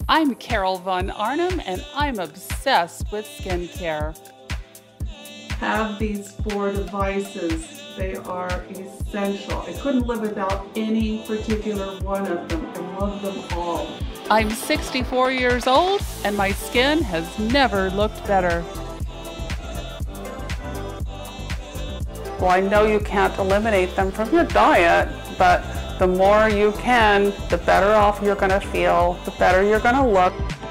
I'm Carol Von Arnhem, and I'm obsessed with skincare. Have these 4 devices. They are essential. I couldn't live without any particular one of them. I love them all. I'm 64 years old, and my skin has never looked better. Well, I know you can't eliminate them from your diet, but the more you can, the better off you're going to feel, the better you're going to look.